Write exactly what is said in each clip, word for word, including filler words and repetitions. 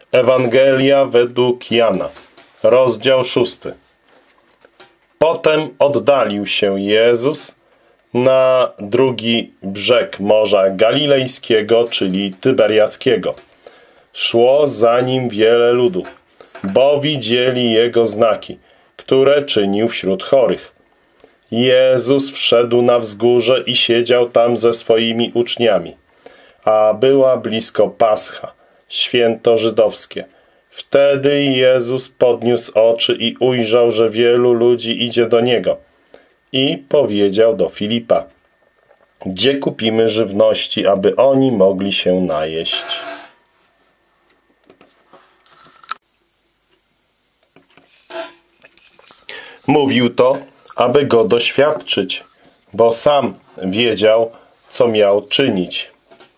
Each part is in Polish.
Ewangelia według Jana, rozdział szósty. Potem oddalił się Jezus na drugi brzeg Morza Galilejskiego, czyli Tyberiackiego. Szło za nim wiele ludu, bo widzieli Jego znaki, które czynił wśród chorych. Jezus wszedł na wzgórze i siedział tam ze swoimi uczniami, a była blisko Pascha, święto żydowskie. Wtedy Jezus podniósł oczy i ujrzał, że wielu ludzi idzie do Niego. I powiedział do Filipa: gdzie kupimy żywności, aby oni mogli się najeść? Mówił to, aby go doświadczyć, bo sam wiedział, co miał czynić.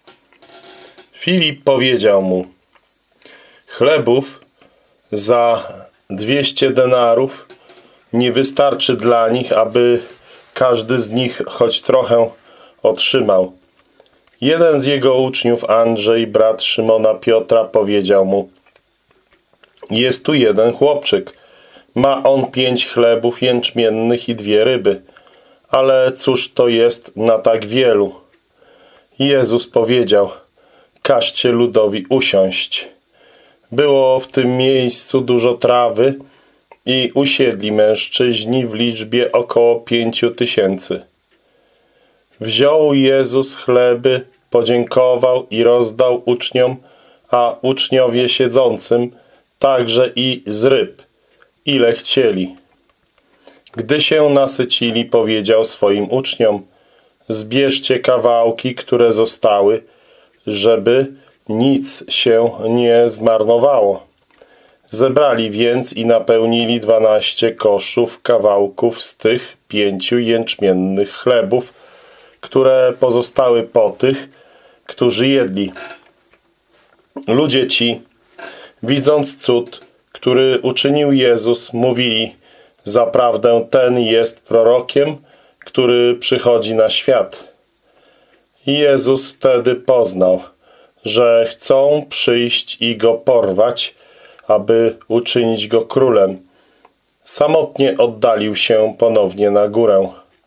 Filip powiedział mu: chlebów za dwieście denarów nie wystarczy dla nich, aby każdy z nich choć trochę otrzymał. Jeden z jego uczniów, Andrzej, brat Szymona Piotra, powiedział mu: jest tu jeden chłopczyk. Ma on pięć chlebów jęczmiennych i dwie ryby. Ale cóż to jest na tak wielu? Jezus powiedział: każcie ludowi usiąść. Było w tym miejscu dużo trawy i usiedli mężczyźni w liczbie około pięciu tysięcy. Wziął Jezus chleby, podziękował i rozdał uczniom, a uczniowie siedzącym także i z ryb, ile chcieli. Gdy się nasycili, powiedział swoim uczniom: zbierzcie kawałki, które zostały, żeby nic się nie zmarnowało. Zebrali więc i napełnili dwanaście koszów kawałków z tych pięciu jęczmiennych chlebów, które pozostały po tych, którzy jedli. Ludzie ci, widząc cud, który uczynił Jezus, mówili: zaprawdę ten jest prorokiem, który przychodzi na świat. Jezus wtedy poznał, że chcą przyjść i go porwać, aby uczynić go królem. Samotnie oddalił się ponownie na górę.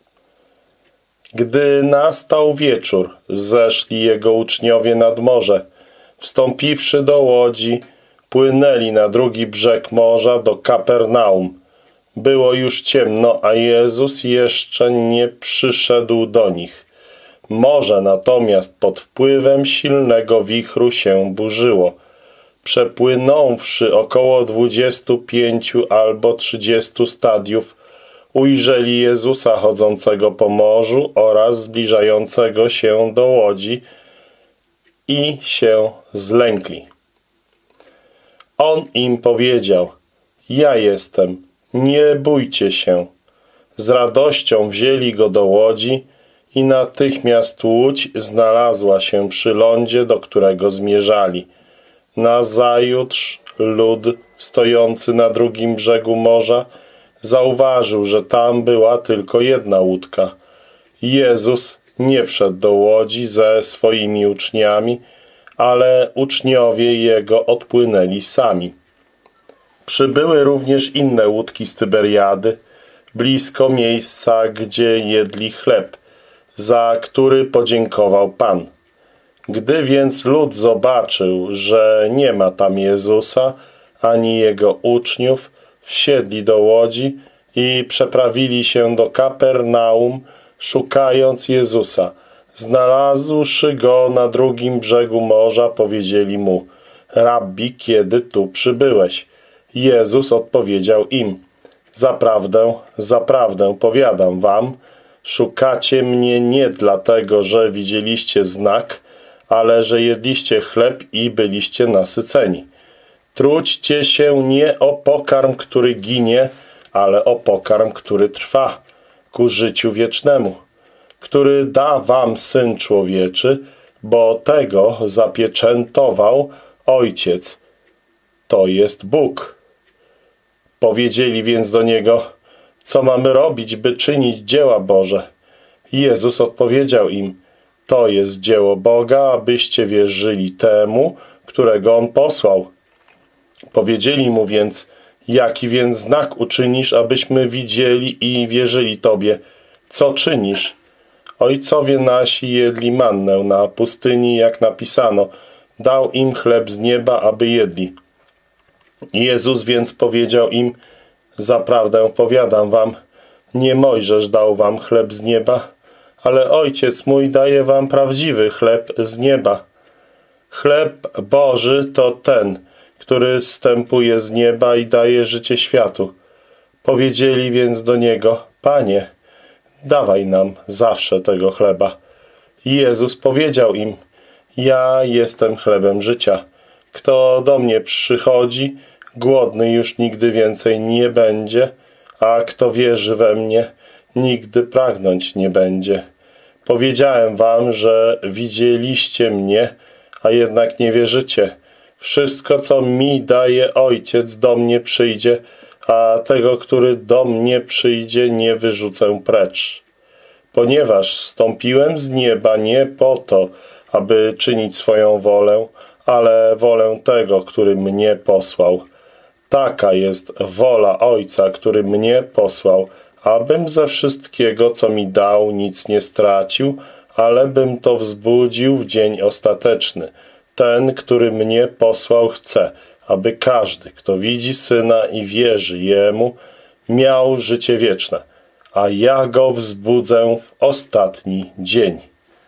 Gdy nastał wieczór, zeszli jego uczniowie nad morze. Wstąpiwszy do łodzi, płynęli na drugi brzeg morza do Kapernaum. Było już ciemno, a Jezus jeszcze nie przyszedł do nich. Morze natomiast pod wpływem silnego wichru się burzyło. Przepłynąwszy około dwudziestu pięciu albo trzydziestu stadiów, ujrzeli Jezusa chodzącego po morzu oraz zbliżającego się do łodzi i się zlękli. On im powiedział: ja jestem, nie bójcie się. Z radością wzięli go do łodzi i natychmiast łódź znalazła się przy lądzie, do którego zmierzali. Nazajutrz lud stojący na drugim brzegu morza zauważył, że tam była tylko jedna łódka. Jezus nie wszedł do łodzi ze swoimi uczniami, ale uczniowie Jego odpłynęli sami. Przybyły również inne łódki z Tyberiady, blisko miejsca, gdzie jedli chleb, za który podziękował Pan. Gdy więc lud zobaczył, że nie ma tam Jezusa ani Jego uczniów, wsiedli do łodzi i przeprawili się do Kapernaum, szukając Jezusa. Znalazłszy go na drugim brzegu morza, powiedzieli mu: Rabbi, kiedy tu przybyłeś? Jezus odpowiedział im: zaprawdę, zaprawdę powiadam wam, szukacie mnie nie dlatego, że widzieliście znak, ale że jedliście chleb i byliście nasyceni. Trudźcie się nie o pokarm, który ginie, ale o pokarm, który trwa ku życiu wiecznemu, który da wam Syn Człowieczy, bo tego zapieczętował Ojciec, to jest Bóg. Powiedzieli więc do Niego: co mamy robić, by czynić dzieła Boże? Jezus odpowiedział im: to jest dzieło Boga, abyście wierzyli temu, którego On posłał. Powiedzieli mu więc: jaki więc znak uczynisz, abyśmy widzieli i wierzyli Tobie? Co czynisz? Ojcowie nasi jedli mannę na pustyni, jak napisano: dał im chleb z nieba, aby jedli. Jezus więc powiedział im: zaprawdę powiadam wam, nie Mojżesz dał wam chleb z nieba, ale Ojciec mój daje wam prawdziwy chleb z nieba. Chleb Boży to ten, który zstępuje z nieba i daje życie światu. Powiedzieli więc do Niego: Panie, dawaj nam zawsze tego chleba. I Jezus powiedział im: ja jestem chlebem życia. Kto do mnie przychodzi, głodny już nigdy więcej nie będzie, a kto wierzy we mnie, nigdy pragnąć nie będzie. Powiedziałem wam, że widzieliście mnie, a jednak nie wierzycie. Wszystko, co mi daje Ojciec, do mnie przyjdzie, a tego, który do mnie przyjdzie, nie wyrzucę precz. Ponieważ zstąpiłem z nieba nie po to, aby czynić swoją wolę, ale wolę tego, który mnie posłał. Taka jest wola Ojca, który mnie posłał, abym ze wszystkiego, co mi dał, nic nie stracił, ale bym to wzbudził w dzień ostateczny. Ten, który mnie posłał, chce, aby każdy, kto widzi Syna i wierzy Jemu, miał życie wieczne, a ja go wzbudzę w ostatni dzień.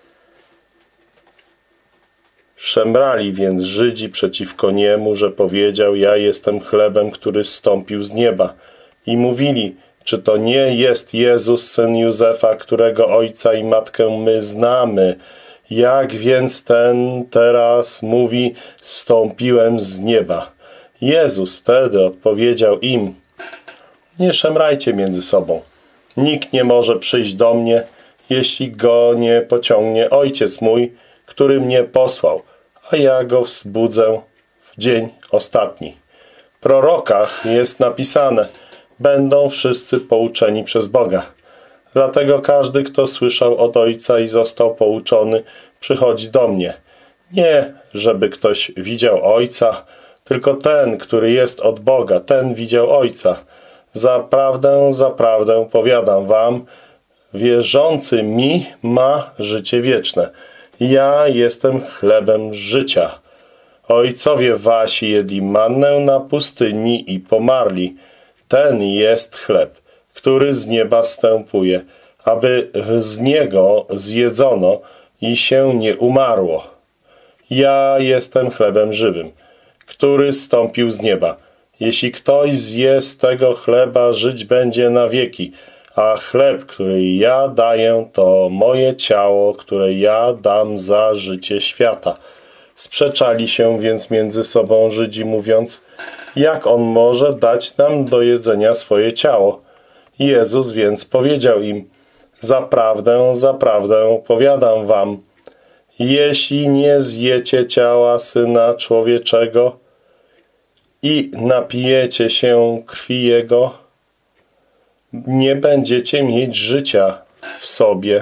Szemrali więc Żydzi przeciwko niemu, że powiedział: ja jestem chlebem, który zstąpił z nieba. I mówili: czy to nie jest Jezus, syn Józefa, którego ojca i matkę my znamy? Jak więc ten teraz mówi: zstąpiłem z nieba? Jezus wtedy odpowiedział im: nie szemrajcie między sobą. Nikt nie może przyjść do mnie, jeśli go nie pociągnie Ojciec mój, który mnie posłał, a ja go wzbudzę w dzień ostatni. W prorokach jest napisane: będą wszyscy pouczeni przez Boga. Dlatego każdy, kto słyszał od Ojca i został pouczony, przychodzi do mnie. Nie, żeby ktoś widział Ojca, tylko ten, który jest od Boga, ten widział Ojca. Zaprawdę, zaprawdę powiadam wam, wierzący mi ma życie wieczne. Ja jestem chlebem życia. Ojcowie wasi jedli mannę na pustyni i pomarli. Ten jest chleb, który z nieba zstępuje, aby z niego zjedzono i się nie umarło. Ja jestem chlebem żywym, który zstąpił z nieba. Jeśli ktoś zje z tego chleba, żyć będzie na wieki, a chleb, który ja daję, to moje ciało, które ja dam za życie świata. Sprzeczali się więc między sobą Żydzi, mówiąc: jak on może dać nam do jedzenia swoje ciało? Jezus więc powiedział im: zaprawdę, zaprawdę powiadam wam, jeśli nie zjecie ciała Syna Człowieczego i napijecie się krwi Jego, nie będziecie mieć życia w sobie.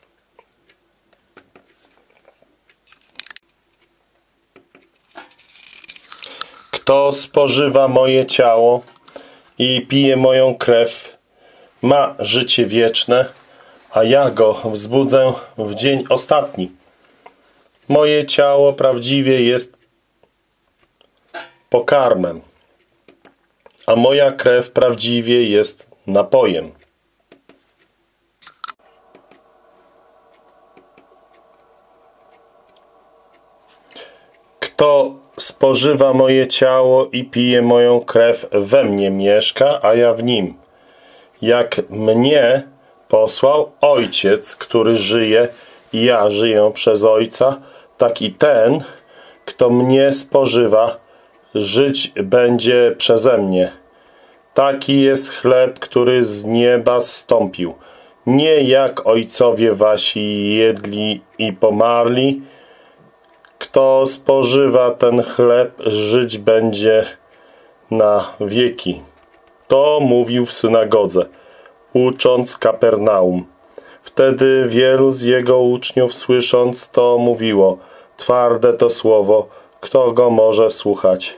Kto spożywa moje ciało i pije moją krew, ma życie wieczne, a ja go wzbudzę w dzień ostatni. Moje ciało prawdziwie jest pokarmem, a moja krew prawdziwie jest napojem. Kto spożywa moje ciało i pije moją krew, we mnie mieszka, a ja w nim. Jak mnie posłał Ojciec, który żyje i ja żyję przez Ojca, tak i ten, kto mnie spożywa, żyć będzie przeze mnie. Taki jest chleb, który z nieba zstąpił. Nie jak ojcowie wasi jedli i pomarli. Kto spożywa ten chleb, żyć będzie na wieki. To mówił w synagodze, ucząc Kapernaum. Wtedy wielu z jego uczniów, słysząc to, mówiło: twarde to słowo, kto go może słuchać?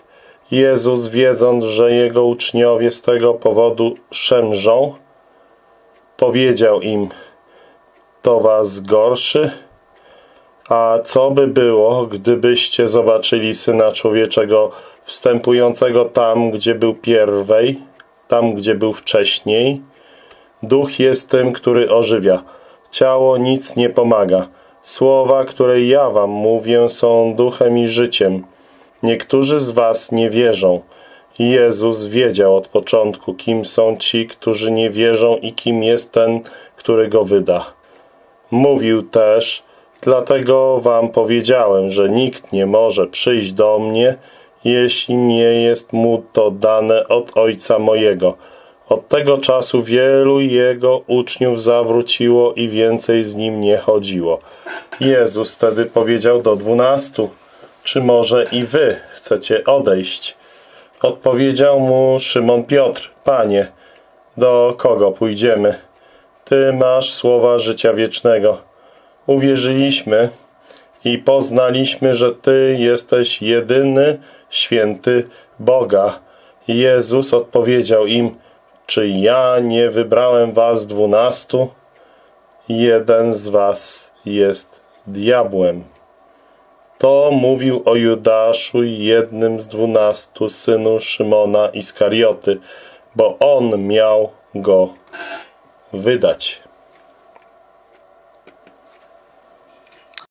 Jezus, wiedząc, że Jego uczniowie z tego powodu szemrzą, powiedział im: to was gorszy? A co by było, gdybyście zobaczyli Syna Człowieczego wstępującego tam, gdzie był pierwej, tam, gdzie był wcześniej? Duch jest tym, który ożywia. Ciało nic nie pomaga. Słowa, które ja wam mówię, są duchem i życiem. Niektórzy z was nie wierzą. Jezus wiedział od początku, kim są ci, którzy nie wierzą i kim jest ten, który go wyda. Mówił też: dlatego wam powiedziałem, że nikt nie może przyjść do mnie, jeśli nie jest mu to dane od Ojca mojego. Od tego czasu wielu Jego uczniów zawróciło i więcej z Nim nie chodziło. Jezus wtedy powiedział do dwunastu: czy może i wy chcecie odejść? Odpowiedział mu Szymon Piotr: Panie, do kogo pójdziemy? Ty masz słowa życia wiecznego. Uwierzyliśmy i poznaliśmy, że Ty jesteś jedyny, święty Boga. Jezus odpowiedział im: czy ja nie wybrałem was dwunastu? Jeden z was jest diabłem. To mówił o Judaszu, jednym z dwunastu, synu Szymona Iskarioty, bo on miał go wydać.